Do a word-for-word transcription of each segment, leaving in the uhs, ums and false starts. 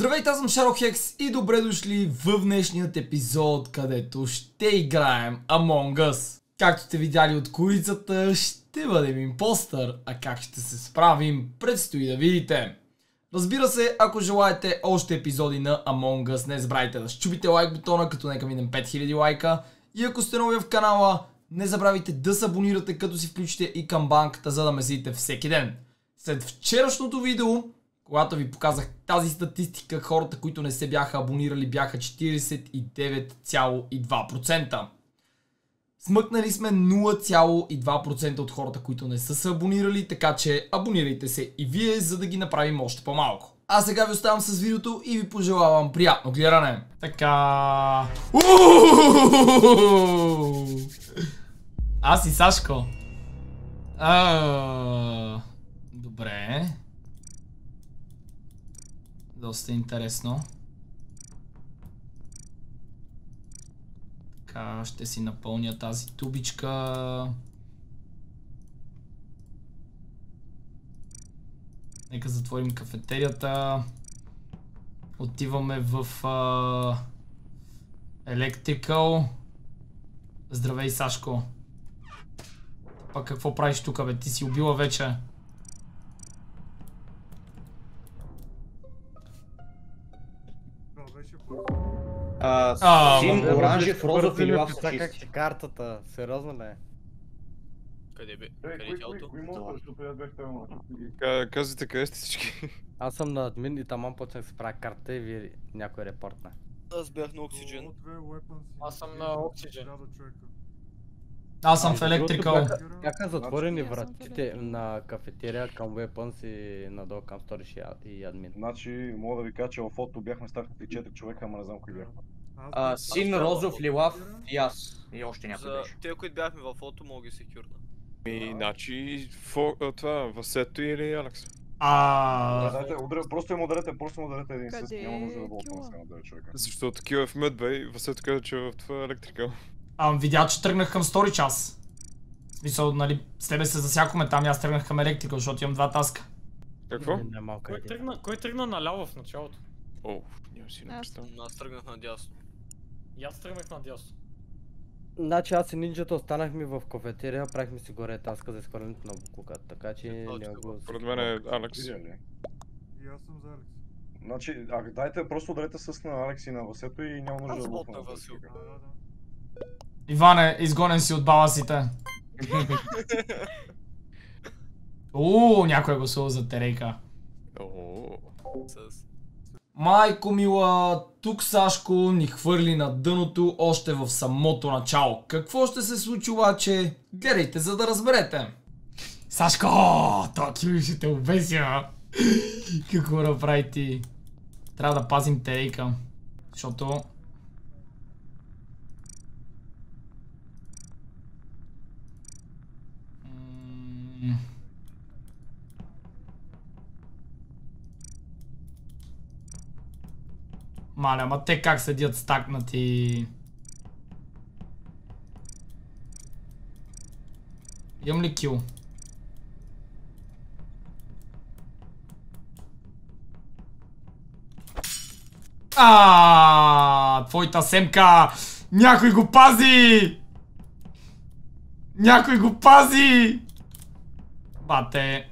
Здравейте, аз съм Шарохекс и добре дошли в днешният епизод, където ще играем Among Us. Както сте видяли от корицата, ще бъдем импостър, а как ще се справим, предстои да видите. Разбира се, ако желаете още епизоди на Among Us, не забравяйте да щупите лайк бутона, като нека минем пет хиляди лайка. И ако сте нови в канала, не забравяйте да се абонирате, като си включите и камбанката, за да ме следите всеки ден. След вчерашното видео, когато ви показах тази статистика, хората, които не се бяха абонирали, бяха четиридесет и девет цяло и две процента. Смъкнали сме нула цяло и две процента от хората, които не са се абонирали, така че абонирайте се и вие, за да ги направим още по-малко. А сега ви оставам с видеото и ви пожелавам приятно гледане. Така... Аз и Сашко. А... Добре. Доста интересно. Така, ще си напълня тази тубичка. Нека затворим кафетерията. Отиваме в uh, Electrical. Здравей, Сашко. Пак какво правиш тук, бе? Ти си убила вече. А, син, оранжев, розов или лав са как ти картата? Сериозно ли е? Къде бе? Къде е тялото? Казвайте къде сте всички? Аз съм на админ и таман почнах да се правя карта и ви някой репортна. Аз бях на Oxygen. Аз съм на Oxygen. Аз съм в Electrical. Бяха затворени вратите на кафетерия към Weapons и надолу към Storage и админ. Значи, мога да ви кажа, че в фото бяхме стахнати четири човека, ама не знам кои бяхме. А, син, розов, лилав и аз. И още някой За беше. те, които бяхме във фото, мога да ги секюрна. Ми, значи, това, Васето или Алекс? А... Дайте, удар... просто им ударете, просто им ударете един със, няма нужда да болтаме сега на девет човека. Защото такива е в Медбей, Васето каза, че е в това Electrical. Ам, видя, че тръгнах към Story час. В смисъл, нали, с тебе се засякоме там и аз тръгнах към Electrical, защото имам два таска. Какво? Кой тръгна, кой тръгна наляво в началото? О, няма си не представя. Аз тръгнах надясно. И аз тръгнах надясно. Значи аз и нинджата останахме в кафетерия, правихме си горе таска за изхвърлянето на буклука, така че не го... Поред мен е Алекс. И аз съм за Алекс. Значи, а дайте, просто ударете с на Алекс и на Васето и няма нужда да болтаме. Иване, изгонен си от баласите. Ууу, някой е гласувал за Терейка. Ооо. Майко мила, тук Сашко ни хвърли на дъното още в самото начало. Какво ще се случи обаче? Гледайте, за да разберете. Сашко, това кил ще те обеся. Какво направи ти? Трябва да пазим Терейка. Защото... Мале, ама те как седят стакнати? Имам ли кил? Аааа, твоята семка! Някой го пази! Някой го пази! Бате.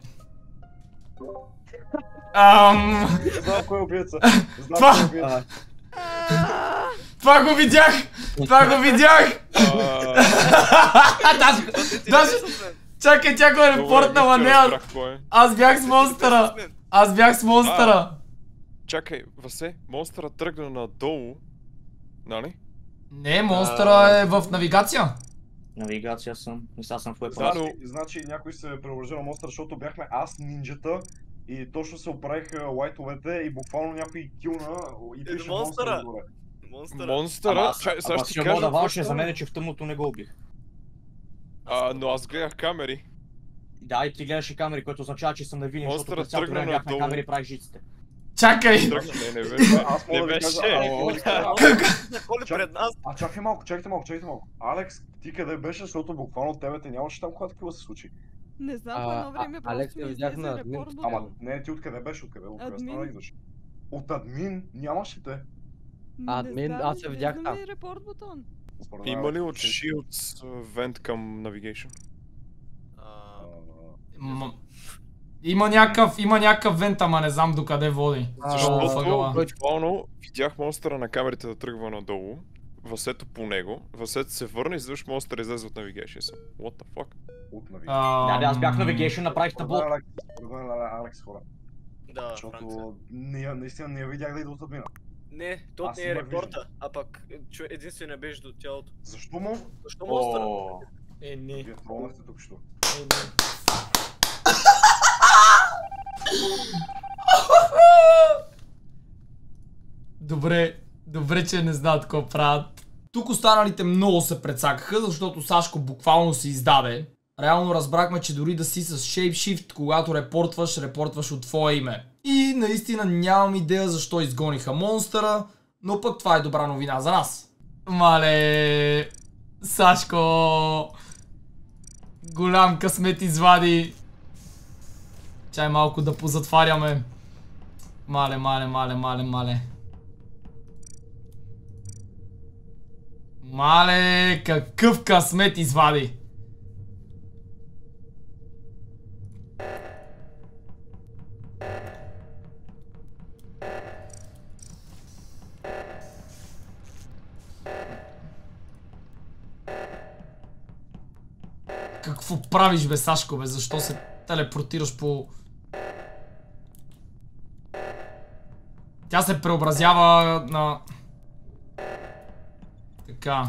Ам... Знам кой е убийца. Знам Това... кой е убийца. Това го видях! Това го видях! Даже... Даже... Чакай, тя го е репортнала, не аз... Аз бях с монстъра! Аз бях с монстъра! Чакай, Васе, монстъра тръгна надолу, нали? Не, монстъра е в навигация. Навигация съм, и сега съм в Weapons. Да, но... Значи някой се превържа на монстър, защото бяхме аз, нинджата и точно се оправиха лайтовете и буквално някой килна и пише монстъра отгоре. Монстъра. Монстъра, чай, сега ще ти кажа... Ама да за мен, че в тъмното не го убих. А, но аз гледах камери. Да, и ти гледаше камери, което означава, че съм невинен, защото през цялото време бях на камери и правих жиците. Чакай! Не, не беше. Аз Не мога да ви беше. кажа, Коли пред нас? а чакай малко, чакайте малко, чакайте малко. Алекс, ти къде беше, защото буквално от тебе те нямаше там, когато такива се случи. Не знам, по едно време Алекс, просто ми видях излезе на админ. репорт. Ама не, ти откъде беше, откъде, откъде Админ. стана идваш? От админ нямаше те. Админ, Не аз знам, се видях не там. знам и репорт бутон. Според Има мен, ли от ще- Shields вент към Navigation? А, А, М- Има някакъв, има някакъв вент, ама не знам докъде води. Защото въгъла. буквално видях монстъра на камерите да тръгва надолу, Васето по него, Васето се върна и изведнъж монстър излезе от Navigation. Съм, what the fuck? От навик. Да, бе, аз бях на Navigation, направих Според табло. мен Алекс, според мен Алекс хора. да, Франк. Защото ние, наистина не я видях да идва от админа. Не, то Аз не е имах репорта, а пък чу- единствено беше до тялото. Защо му? Защо монстъра? Е, не. Вие тролнахте тук що. Е, не. Добре, добре, че не знаят какво правят. Тук останалите много се прецакаха, защото Сашко буквално се издаде. Реално разбрахме, че дори да си с Shapeshift, когато репортваш, репортваш от твое име. И наистина нямам идея защо изгониха монстъра, но пък това е добра новина за нас. Мале, Сашко, голям късмет извади. Чай малко да позатваряме. Мале, мале, мале, мале, мале. Мале, какъв късмет извади. Какво правиш, бе, Сашко, бе? Защо се телепортираш по... Тя се преобразява на... Така.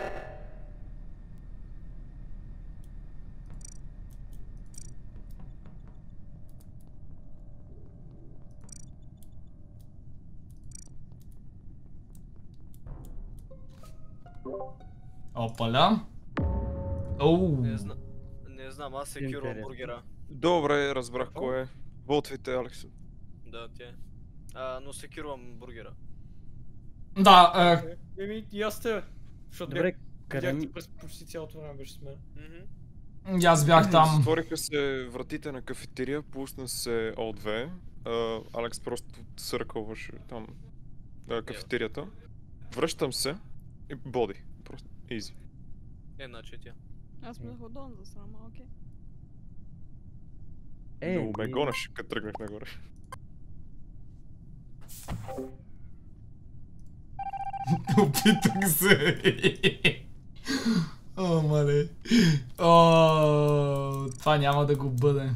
Опаля. Оу. Не знам. Не знам, аз се кюрвам Интересно. бургера. Добре, разбрах кой е. Болтвайте, Алекс. Да, тя е. А, но се кюрвам бургера. Да, е, Еми, и аз те. Защото Добре, бях, къде видях ми... ти през почти цялото време беше с мен. Мгм. и аз бях там. Затвориха се вратите на кафетерия, пусна се О две. А, Алекс просто съркълваше там а, кафетерията. Връщам се и боди. Просто easy. Е, значи тя. Аз бях отдолу за срама, окей. Е, Много ме ми- гонеше, като тръгнах нагоре. Опитах се. О, мале. О, това няма да го бъде.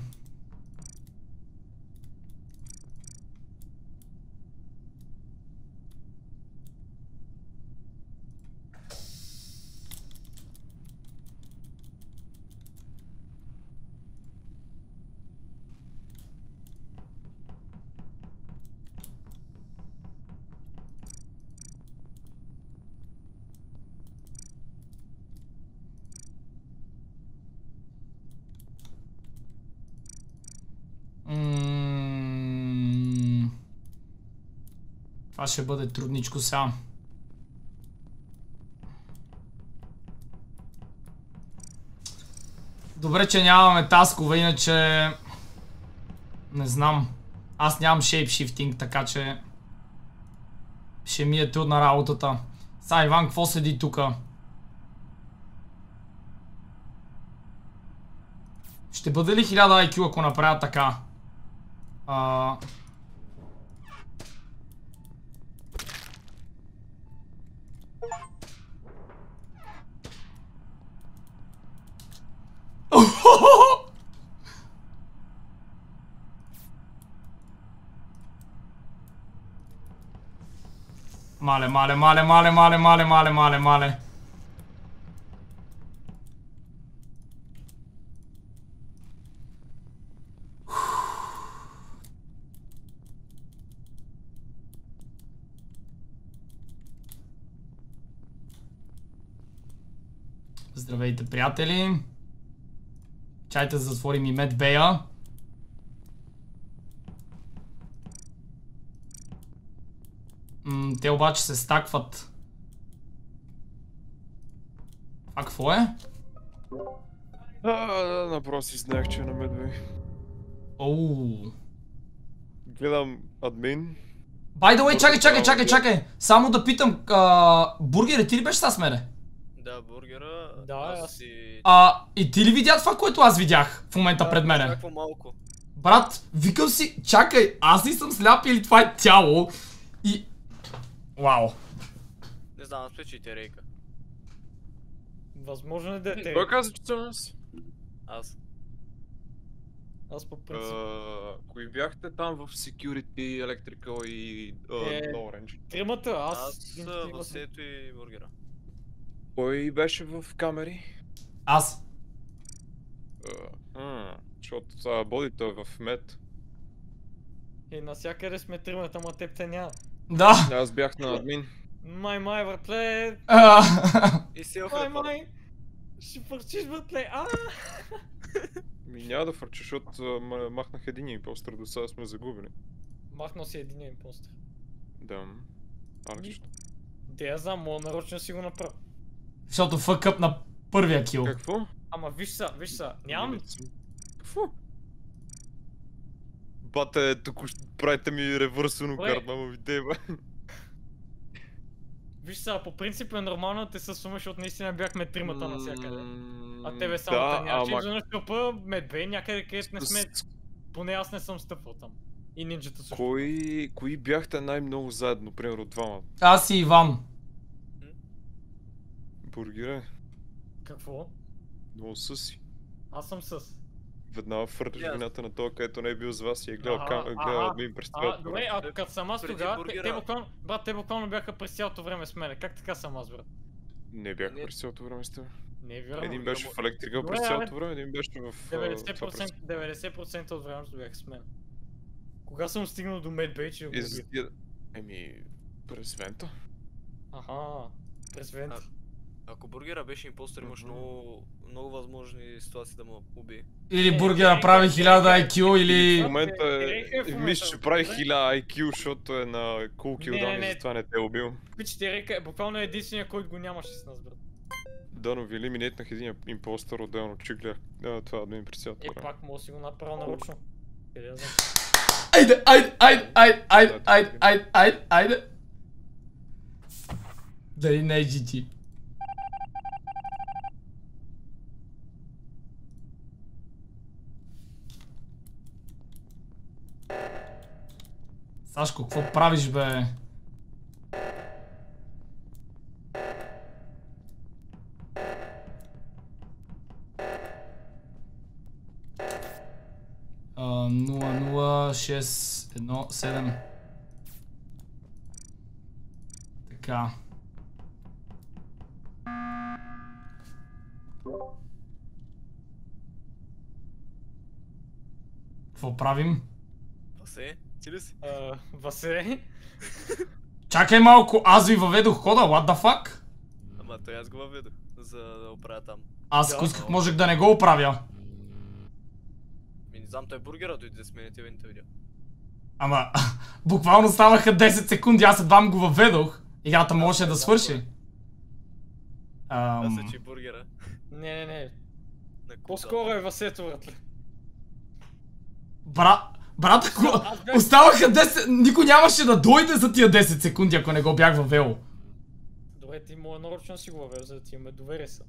М, Това ще бъде трудничко сега. Добре, че нямаме таскове, иначе... Не знам. Аз нямам shapeshifting, така че... Ще ми е трудна работата. Са, Иван, какво седи тука? Ще бъде ли хиляда ай кю, ако направя така? А... Мале, мале, мале, мале, мале, мале, мале, мале, мале. Здравейте, приятели. Чайте да затворим и медбея. М, те обаче се стакват. А какво е? А, направо си знаех, че е на Медвей. Оу. Гледам админ, By the way, чакай, чакай, чакай, чакай. Само да питам, а, бургер, ти ли беше с мене? Да, бургера. Да, аз аз- си... А, и ти ли видя това, което аз видях в момента Да, пред мене? Някакво малко. Брат, викам си, чакай, аз ли съм сляп или това е тяло? И... Вау. Не знам, аз мисля, че и Терейка. Възможно е да е те. Кой каза, че съм аз? Аз. Аз по принцип. А, кои бяхте там в Security, Electrical и uh, Е, Orange? Тримата, аз... Аз, винаги а, го съм- Васето и бургера. Кой беше в камери? Аз. А, м, защото а, бодито е в мед. Е, навсякъде сме тримата, ама теб те няма. Да. Аз бях на админ. Май, май, братле, А, И селф май, репорт. май. Ще пърчиш, братле, а! Ми няма да фърча, защото а, ма- махнах един импостър, до сега сме загубили. Махнал си един импостър. Да. Алекс. Де я знам, мога нарочно си го направя. Защото фъкъп на първия кил. Какво? Ама виж са, виж са, нямам... Какво? Бате, тук ще правите ми ревърсивно Добре. карт, мама ви деба. Виж са, по принцип е нормално да те съсумаш, защото наистина бяхме тримата навсякъде. М, А тебе само да, да, нямаше. ама Изведнъж тръпа медбей, някъде където не сме... с- Поне аз не съм стъпвал там. И нинджата също. Кои, кои бяхте най-много заедно, примерно двама? Аз и Иван. Бургере, Какво? много съси. Аз съм с. Веднага фърляш Ясно. вината на този, където не е бил с вас и е гледал, Ага, кам... е гледал ага. админ през А, това. добре, а като съм аз Преди тогава, те, бургера. те буквално, брат, те буквално бяха през цялото време с мене. Как така съм аз, брат? Не бях Не. през цялото време с теб. Не е вярно. Един беше в Ама електрика Добре, през абе. цялото време, един беше в... а, това деветдесет през- процента, деветдесет процента от времето бях с мен. Кога съм стигнал до медбей, че го И за убия? тия... Еми... През вента. Аха, през вент. А- Ако бургера беше импостър, имаш Мгм. много, много възможни ситуации да му убие. Или Е, бургера е, прави е, хиляда е, ай кю В или... момента е, е... е, е, в момента. Мисля, че прави Добре. хиляда ай кю, защото е на cool Не, не, kill не. и затова не те е убил. Пичите, река е буквално единствения, който го нямаше с нас, брат. Да, но ви елиминетнах един импостър отделно, че гледах а, това админ през цялото Е, време. пак мога да си го направя нарочно. Къде я знам. Айде, айде, айде, айде, айде, айде, айде, айде, айде. Дали не е джи ти? Сашко, какво правиш, бе? А, нула нула шест едно седем. Така. Какво правим? Васе, ти ли си? А, Васе, Чакай малко, аз ви въведох кода, what the fuck? Ама той аз го въведох, за да оправя там. Аз ако Да. исках можех да не го оправя. Ми не знам, той бургера дойде да смене, тебе не те видя. Ама, буквално ставаха десет секунди, аз едва го въведох. Играта можеше да свърши. Аз Ам, се че бургера. не, не, не. На куца. По-скоро е Васето, братле. бра... Брат, ако Аз бях- оставаха десет... Никой нямаше да дойде за тия десет секунди, ако не го бях въвел. Добре, ти мога нарочно да си го въвел, за да ти имаме доверие са.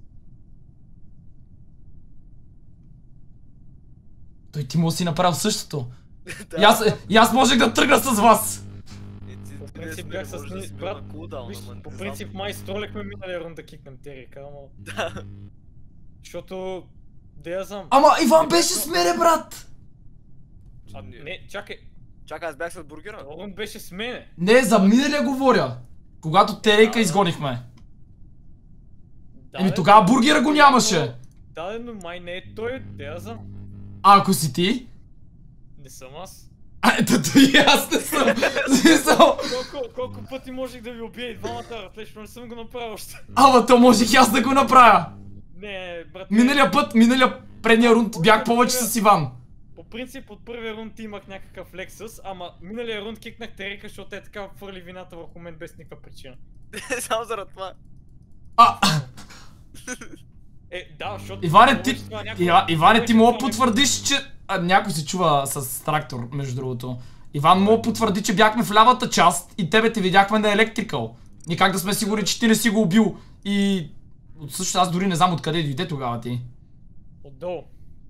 Той ти му си направил същото. Да. И аз, и аз можех да тръгна с вас. И ти- По ти принцип не бях с можеш да ни- си бил брат, на кулдаун, Виж, ама не по знам. принцип май стролекме миналия рун да кикнем Терика, ама... Да. Защото... Де я знам. Ама Иван беше с мене, брат! А, не, чакай. Чакай, аз бях след бургера. Рун беше с мене. Не, за миналия говоря. Когато Терейка изгонихме. Да, Еми бе, тогава но- бургера го нямаше. Да, бе, но май не е той, де я знам. А ако си ти? Не съм аз. А, ето и аз не съм. Смисъл. Колко, колко пъти можех да ви убия и двамата, братле, защото не съм го направил още. Ама то можех и аз да го направя. Не, брат. Миналия път, миналия предния рунд бях повече с Иван. По принцип от първия рунд имах някакъв Лексус, ама миналия рунд кикнах Терика, защото е така хвърли вината върху мен без никаква причина. Само заради това. А, Е, да, защото... Иване, ти, говориш това някой- Ива- Иване, ти мога да някой- потвърдиш, че а, някой се чува с трактор, между другото. Иван му потвърди, че бяхме в лявата част и тебе те видяхме на Electrical. Никак да сме сигурни, че ти не си го убил. И... Също аз дори не знам откъде дойде тогава ти. Отдолу.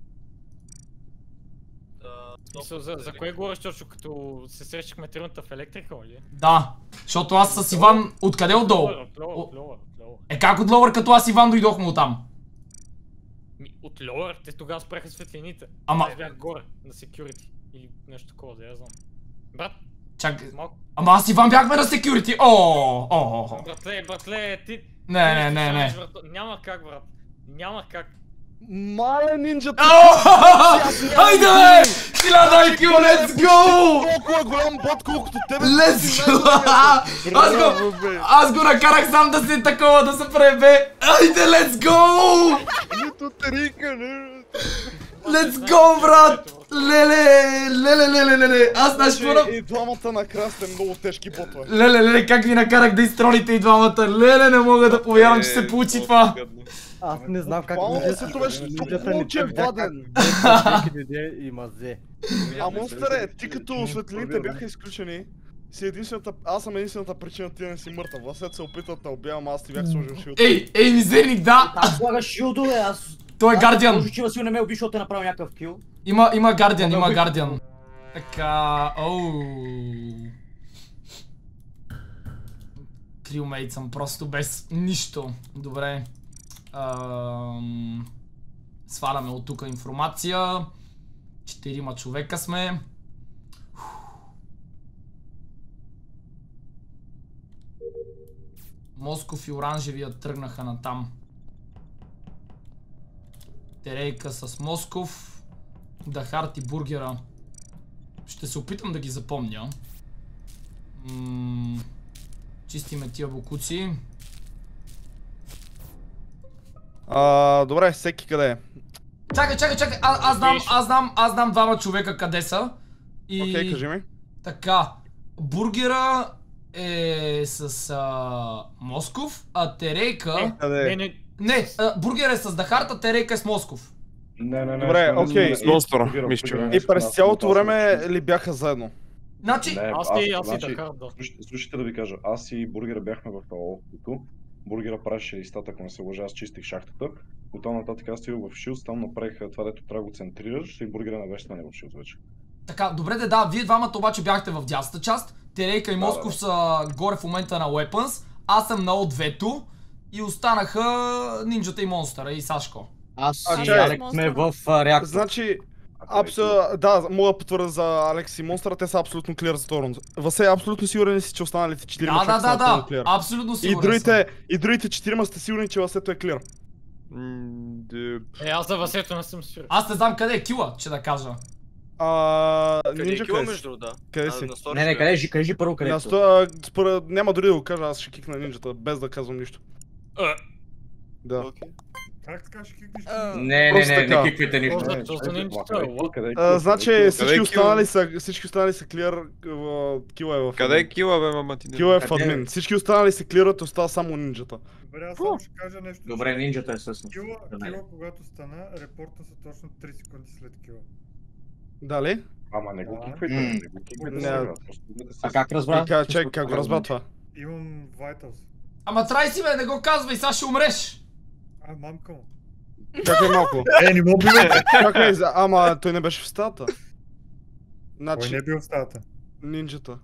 Мисъл, за, за кое говориш точно, като се срещахме тръгната в Electrical или? Да, защото аз с Иван... Откъде отдолу? От лоуър, от лоуър, от лоуър. Е как от лоуър, като аз и Иван дойдохме оттам? Ми, от лоуър, те тогава спряха светлините. Ама- Аз бях горе, на security. Или нещо такова, да я знам. Брат, Чакай... малко. Ама аз и Иван бяхме на security! О, о, о. Братле, братле, ти... Не, ти не, не, не. слушаш, брат. Няма как, брат. Няма как. Мале нинджата! Хайде бе! хиляда ай кю, let's go! Толкова е голям бот, колкото тебе! Let's go! Аз го... Аз го накарах сам да се такова, да се пребе! Хайде, let's go! Нито трика, не! Let's go, брат! Леле, леле, леле, леле! Аз знаеш какво... И двамата накрая сте много тежки ботове. Леле, леле, как ви накарах да изтролите и двамата? Леле, не мога да повярвам, че се получи това! Аз не знам как Буквално нинджата- се това беше нинджата толкова, ни че е бяха владен. всеки дойде и мазе. А монстър е, ти като светлините бяха изключени, си единствената, аз съм единствената причина ти да не си мъртъв. Власет се опитат да убивам, аз ти бях сложил шилд. Ей, ей, мизерник, да! Аз слагаш шилдове, аз... Той е гардиан! Може, че Васил не ме уби, защото е направил някакъв кил. Има, има гардиан, има гардиан. Така, оу. Крилмейт съм просто без нищо. Добре. Ам... Сваляме от тук информация. Четирима човека сме. Москов и Оранжевия тръгнаха натам. Терейка с Москов. Дахарт и Бургера. Ще се опитам да ги запомня. М- Чистиме тия бокуци. А, добре, всеки къде е? Чакай, чакай, чакай, а, аз знам, аз знам, аз знам двама човека къде са. И... Окей, кажи ми. Така, Бургера е с а, Москов, а Терейка... Къде Не, е? не, Не, а, Бургер е с Дахарта, Терейка е с Москов. Не, не, не. Добре, сме окей. не С монстъра, мисля, че бе. И през цялото време ли бяха заедно? Значи, Не, аз и аз и значи, Дахар, да. слушайте, слушайте да ви кажа, аз и Бургера бяхме в АО-то. Бургера правеше листата, ако не се лъжа, аз чистих шахтата. От там нататък аз стигах в Шилдс, там направих това, дето трябва да го центрираш и Бургера навеща на в Шилдс вече. така, добре де, да, вие двамата обаче бяхте в дясната част. Терейка и Москов да, са горе в момента на Weapons. Аз съм на О две-то и останаха Нинджата и Монстъра и Сашко. Аз А, и чай, Алек сме в а, реактор. Значи, абсолютно, да, мога да потвърда за Алекс и Монстъра, те са абсолютно клир за Торон. Васе, абсолютно сигурен ли си, че останалите четирима Да, да, човека са да, напълно да, клир? абсолютно И сигурен съм. другите, и другите четирима сте сигурни, че Васето е клир. М, де- Е, аз за Васето не съм сигурен. Аз не знам къде е кила, че да кажа. А, Къде е Нинджа кила къде си? между другото, да. Къде А, си? на Storage Не, не, бях. кажи, кажи първо къде На е. сто, а, според, няма дори да го кажа, аз ще кикна нинджата, без да казвам нищо. Е. Да. Окей. Как така ще кикнеш? Не, не, Просто не, така. не киквайте нищо. Просто Не, за чакай, нинджата, къде е what? кил, къде е А, кил, значи къде е кил? всички Къде е останали са, всички останали са клир, а, кила е в Къде е админ. кила, бе, мама ти? не- Кила е в Къде е? админ. Всички останали се клират, остава само нинджата. Добре, аз само ще кажа нещо. Добре, нинджата е с Кила, Да, кила, когато стана, репорта са точно три секунди след кила. Дали? Ама не го Да. киквайте, М. не го киквайте Не. сега. Просто бъдете А с- как разбра? Чакай, чакай, как го разбра това? Имам Vitals. Ама трай си бе, не го казвай, сега ще умреш. А, мамка му. Чакай малко. Е, не му убивайте! Чакай, за- ама той не беше в стата. Кой Значи, не е бил в стаята? нинджата.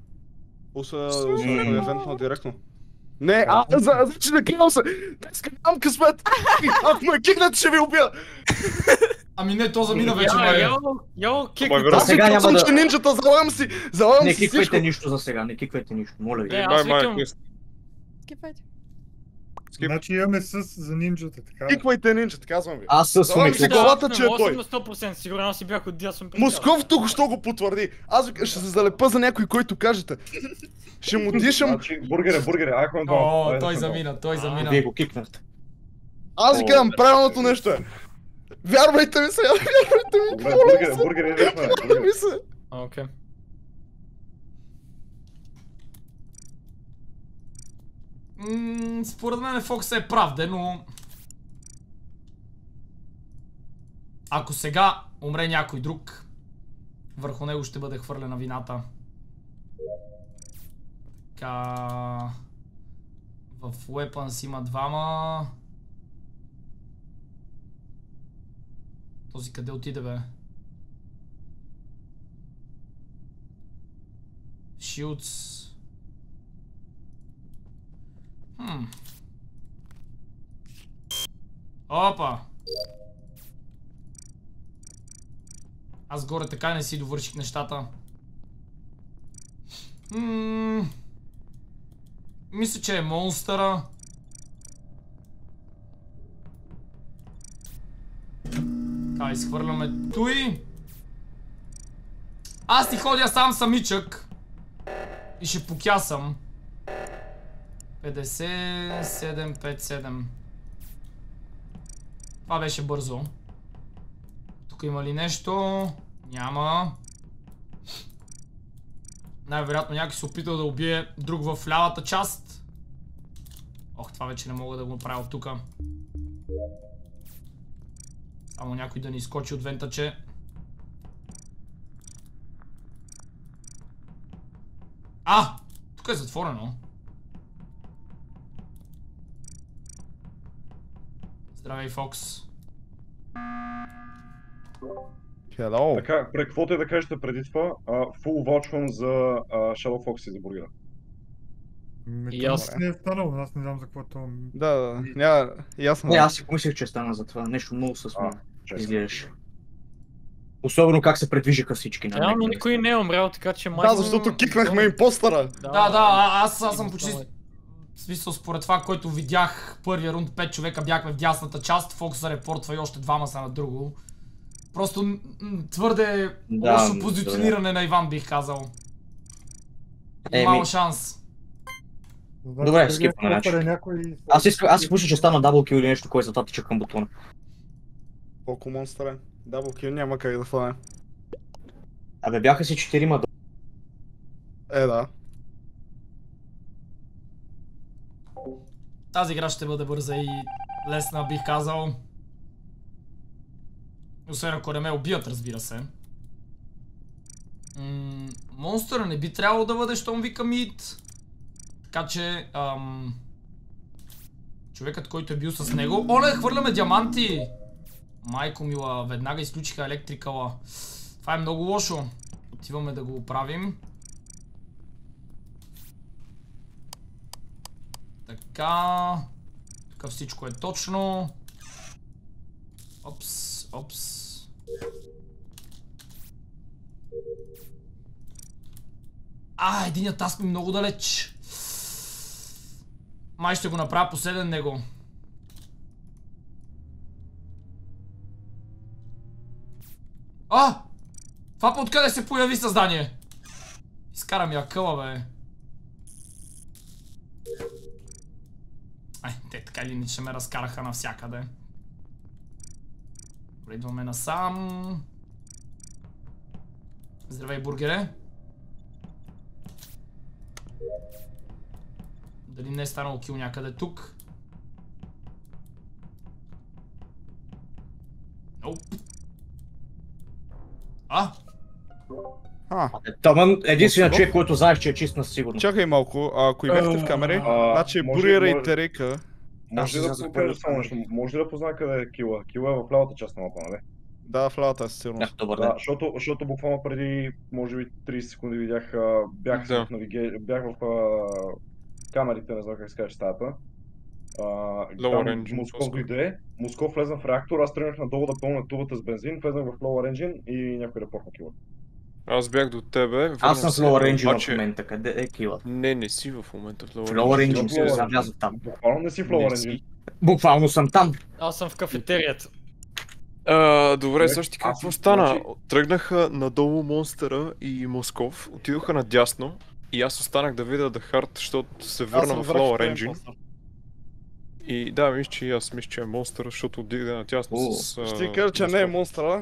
Освен евентно директно. Не, а, за, значи не гледам се! Днес нямам късмет! Ако ме кикнете, ще ви убия! Ами не, то замина вече, Я, бе. я, я, кик. Ама, Аз ви сега няма казвам, да- че нинджата, залагам си! Залагам Не си всичко! киквайте нищо за сега, не киквайте нищо, моля ви. Не, Е, аз май, викам- май, Скипайте. Скип. Значи имаме с за нинджата, така. Киквайте нинджата, казвам ви. Аз с Залагам Умик. си главата, че е Аз съм той. на сто процента сигурен, аз си бях отдясно. Москов тук що го потвърди. Аз ви- ще се залепа за някой, който кажете. Ще му дишам. Значи, бургере, бургере, айко на това. О, Айде той на това. замина, той А, замина. Вие го кикнахте. Аз ви казвам правилното нещо е. Вярвайте ми сега, вярвайте ми. Добре, бургере, бургере, идехме. Вярвайте ми се. Окей. М, според мен Фокс е прав, де, но... Ако сега умре някой друг, върху него ще бъде хвърлена вината. Така... В Weapons има двама. Този къде отиде, бе? Shields. Хм. Опа! Аз горе така не си довърших нещата. Хм. Мисля, че е монстъра. Така, изхвърляме той. Аз ти ходя сам самичък. И ще покясам. петдесет, седем, пет, седем. Това беше бързо. Тук има ли нещо? Няма. Най-вероятно някой се опитал да убие друг в лявата част. Ох, това вече не мога да го направя от тука. Само някой да ни изкочи от вентаче. А! Тук е затворено. Здравей, Фокс. Hello. Така, пре, каквото е да кажете преди това, фул ваучвам за uh, Shadow Fox и за бургера. И аз не е станало, аз не знам за какво това... Да, да, няма, ясно. Не, аз си помислих, че стана за това. Нещо много с мен честно. изглеждаше. Особено как се предвижиха всички на Реално никой не е умрял, така че май... Да, защото кикнахме импостъра. Да, да, а, аз, аз съм почти... В смисъл, според това, който видях първия рунд, пет човека бяхме в дясната част, Фокс репортва и още двама са на друго. Просто твърде да, лошо позициониране да. На Иван, бих казал. Еми... Мало шанс. Добре, скипваме начин. Някой... Аз искам, аз си мисля, че стана даблкил или нещо, кое затова тича към бутона. Колко монстър? Даблкил няма как да фане. Абе бяха си четирима. Е, да. Тази игра ще бъде бърза и лесна, бих казал. Освен ако не ме убият, разбира се. М- монстъра не би трябвало да бъде, щом вика мид. Така че... Ам... човекът, който е бил с него... Оле, хвърляме диаманти! Майко мила, веднага изключиха електрикала. Това е много лошо. Отиваме да го оправим. Така... Тук всичко е точно. Опс, опс. А, единият таск ми много далеч. Май ще го направя последен него. А! Това по откъде се появи създание? Изкара ми акъла, бе. Ай, те така или иначе ме разкараха навсякъде. Идваме насам. Здравей, бургере. Дали не е станало кил някъде тук? Оп. А? А. Таман, единственият човек, който знаеш, че е чист на сигурно. Чакай малко, ако и бяхте в камери, значи бургера и Терека. Може ли да покажа само нещо? Може ли да позна къде е кила? Кила е в лявата част на мапа, нали? Да, в лявата със сигурност. Да, добър да, защото, защото буквално преди, може би трийсет секунди видях, бях, да. в, навиге... бях в а, камерите, не знам как се каже стаята. Там Москов дойде, Москов влезна в реактор, аз тръгнах надолу да пълна тубата с бензин, влезнах в Lower Engine и някой репортна кила. Аз бях до тебе. Аз съм в Lower Engine в момента, къде е кила? Не, не си в момента в Lower Engine. В Lower Engine съм влязъл там. Буквално не си в Lower Engine. Буквално съм там. Аз съм в кафетерията. Uh, добре, също ти какво стана? Тръгнаха надолу монстъра и Москов, отидоха надясно и аз останах да видя да хард, защото се върна в Lower Engine. И да, мисля, че аз мисля, че е монстър, защото отиде надясно с... Ще ти кажа, че не е монстъра.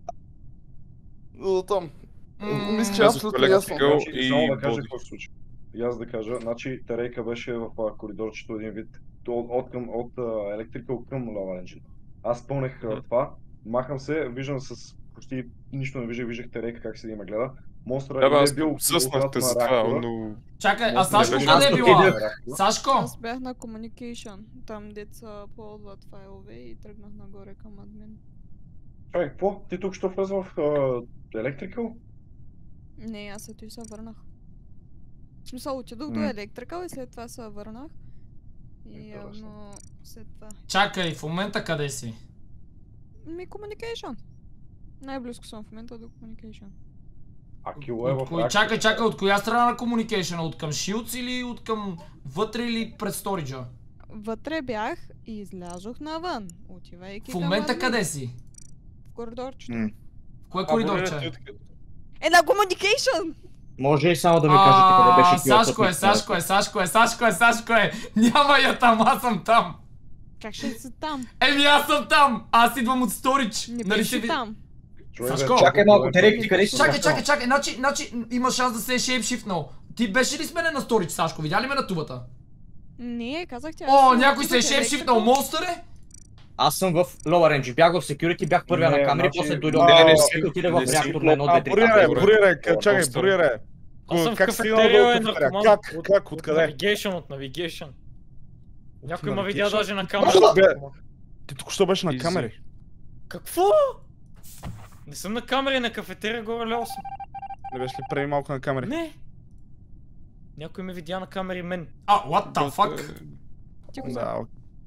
Но там. Мисля, че е абсолютно ясно. Само да кажа какво се случи. И аз да кажа, значи Терейка беше в коридорчето един вид от електрикал към Lower Engine. Аз пълнех mm. това, махам се, виждам с почти нищо не виждах, виждах Терейка как седи и ме гледа. Монстър Да, бе, е аз бил съснахте за това, но... Чакай, а Сашко беше къде е аз била? Сашко? Аз бях на Communication, там деца ползват файлове и тръгнах нагоре към админ. Чай, какво? Ти тук ще влезе в Electrical? Не, аз ето и се върнах. В смисъл, отидох до М. Electrical и след това се върнах. И явно след това... Чакай, в момента къде си? Ми Communication. Най-близко съм в момента до Communication. А кило е в Кой, чакай, чакай, от коя страна на Communication? От към Shields или от към вътре или пред сториджа? Вътре бях и излязох навън, отивайки В момента към админ. къде си? В коридорчето. М. В кое коридорче? Е, на Communication! Може ли само да ми кажете къде беше килото? Сашко е, Сашко е, Сашко е, Сашко е, Сашко е! Няма я там, аз съм там! Как ще си там? Еми аз съм там! Аз идвам от сторидж! Не Нали беше се ви- там. Сашко! Чакай малко, Терек, ти къде си? Чакай, чакай, чакай, значи, значи има шанс да се е шейпшифтнал. Ти беше ли сменен на сторидж, Сашко? Видя ли ме на тубата? Не, казах ти. О, някой се е шейпшифнал, монстър е? Аз съм в Lower Range, бях в Security, бях първия Не, на камери, значи- после Не, дойдох не, не, и отиде в не си- реактор на едно, А, две, три. Буряре, добре. буряре, Добре. чакай, Монстър. буряре. Аз съм в Как стигна кафетерия до е кафетерия? наркоман. Как, От- как, От откъде? Navigation, от Navigation. Някой ме видя Navigation? даже на камера. Бе, ти тук що беше на Изи. камери? Какво? Не съм на камери, на кафетерия горе-ляво съм. Не беше ли преди малко на камери? Не. Някой ме видя на камери мен. А, what the fuck? Ти го Да,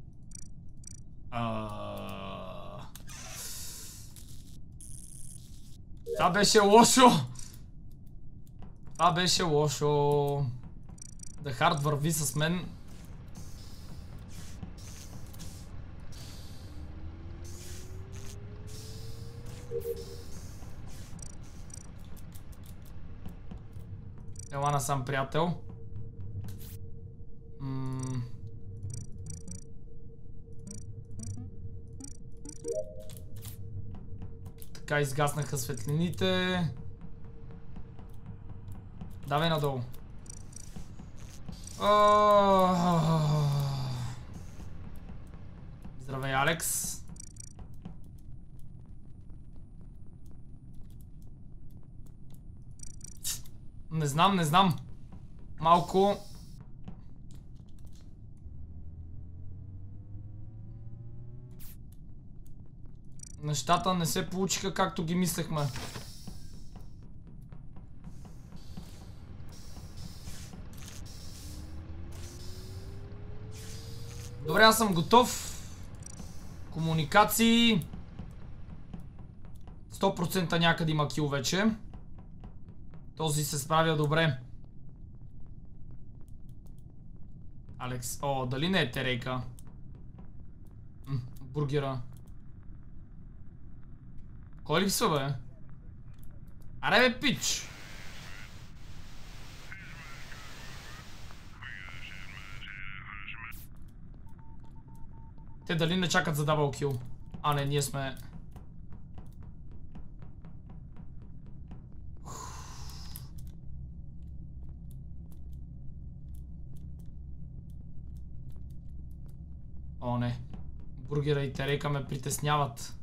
А... Това беше лошо! Това беше лошо. The Hard върви с мен. Ела насам, приятел. М- Така изгаснаха светлините. Давай надолу. О! Здравей, Алекс. Не знам, не знам. Малко... Нещата не се получиха както ги мислехме. Добре, аз съм готов. Комуникации. сто процента някъде има кил вече. Този се справя добре. Алекс, о, дали не е Терейка? М, бургера. Кой липсва, бе? Аре, бе, пич! Те дали не чакат за дабъл кил? А, не, ние сме... О, не. Бургера и Терейка ме притесняват.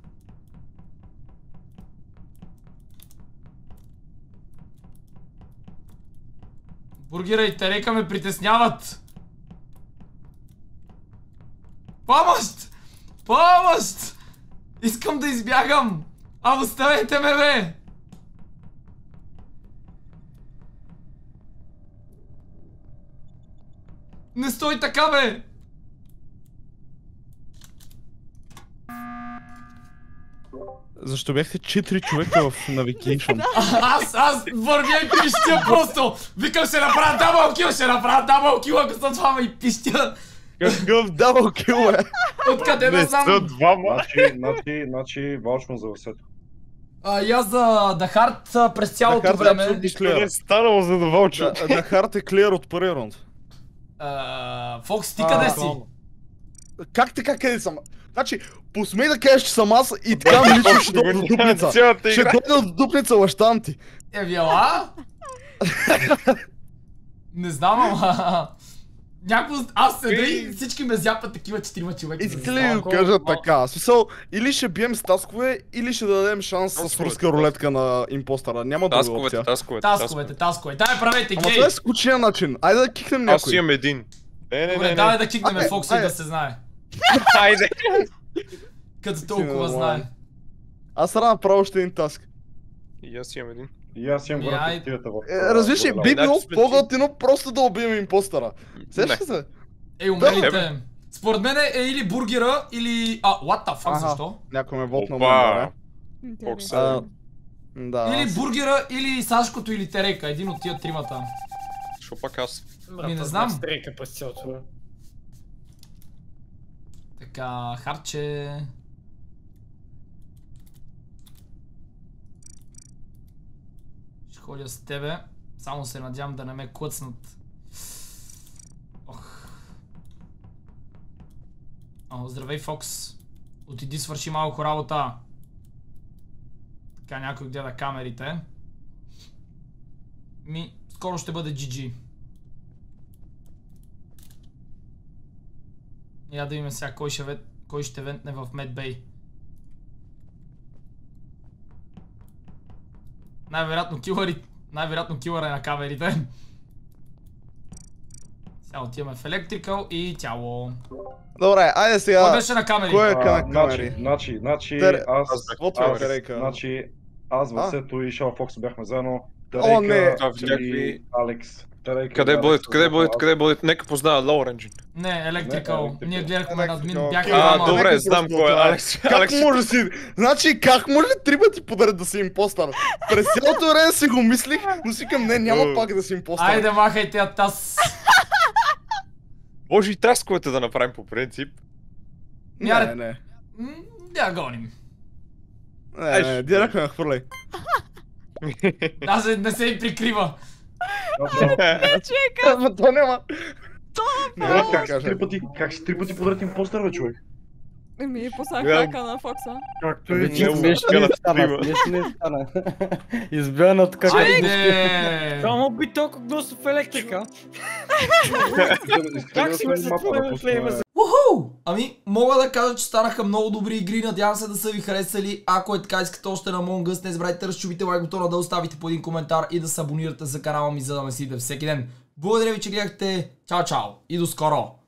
Бургера и Терейка ме притесняват. Помощ! Помощ! Искам да избягам! А, оставете ме, бе! Не стой така, бе! Защо бяхте четири човека в Navigation? Аз, аз вървя и пищя просто! Викам, ще направя дабъл кил, ще направя дабъл кил, ако съм двама и пищя! Какъв дабъл кил, е? Откъде да знам? двама. Значи, значи, значи, ваучвам за въсето. А, и аз за The Hard през цялото The Hard е време... абсолютно Нищо не clear. е станало за да вълча. Да, The Hard е clear от първия рунд. А, Фокс, ти къде си? Как така къде съм? Значи, посмей да кажеш, че съм аз и така ми лично ще дойда в дупница. Цялата Ще игра. дойда в дупница, лъщам ти. Е, вила? Не знам, ама... Някакво... Аз седа и всички ме зяпат такива четирима човека. Иска ли го кажа така? Смисъл, или ще бием с таскове, или ще дадем шанс с руска рулетка на импостъра. Няма друга опция. Тасковете, Тасковете, тасковете. Дай, правете, Ама гей! това е скучния начин. Айде да кикнем някой. Аз имам един. Не, не, Добре, не, давай не. да кикнем Фокси да се знае. Хайде. Като толкова знае. Аз трябва да направя още един таск. И аз имам един. И аз имам Ми, айде. вратителята в... Е, Разбираш ли, би било Иначе сме по-готино просто да убием импостъра. Сещаш Не. се? Ей, умрелите. Според мен е или бургера, или... А, what the fuck, Аха. защо? Някой ме вотна Опа. мен, Интересно. А, да. Или аз- бургера, или Сашкото, или Терека. Един от тия тримата. Що пак аз? Ми не знам. Стрейка през цялото време. Така, харче... Ще ходя с тебе. Само се надявам да не ме клъцнат. Ох. О, здравей, Фокс. Отиди свърши малко работа. Така някой гледа камерите. Ми, скоро ще бъде джи джи. Я да видим сега кой ще, вет... кой ще вентне в Медбей. Най-вероятно килъри... Най-вероятно килър е на камерите. Сега отиваме в Electrical и тяло. Добре, айде Кой сега. беше на камери? Кой е А, на Значи, камери? значи, значи, Тер- аз... Вот това е аз- Терейка. Значи, аз, А? Васето и Шал Фокс бяхме заедно. О, не. Терейка Това видях и ви. Алекс. Терейка Къде и е Алекс бъдето? са Къде е заедно. бъдето? Аз- Къде е бъдето? Нека познава Lower Engine. Не, Electrical. Не, Electrical. Ние гледахме на админ, Electrical. бяха А, двама. добре, нека знам просто кой е това е. Алекс. Как Алекс. може да си... Значи, как може три пъти подред да си импостър? През цялото време си го мислих, но си към не, няма О. пак да си импостър. Айде, махайте я таз. Може и тасковете да направим по принцип. Не, не. М, Да гоним. Не, не, директно я хвърляй. Аз не се и прикрива. Ама то няма. Не, Брат, да как си кажа. три пъти, как си три пъти подред импостър, бе, човек? Еми, послах Гледам. хака на Фокса. Както и Вече Много смешно успя не да стана, скрива. смешно не стана. Избянат как Айде! Само би толкова гнусно в електрика. Как си ми го затворим в лейва за... Уху! Ами, мога да кажа, че станаха много добри игри, надявам се да са ви харесали. Ако е така, искате още на Among Us, не забравяйте да разчупите лайк бутона, да оставите по един коментар и да се абонирате за канала ми, за да ме следите всеки ден. Благодаря ви, че гледахте. Чао, чао и до скоро!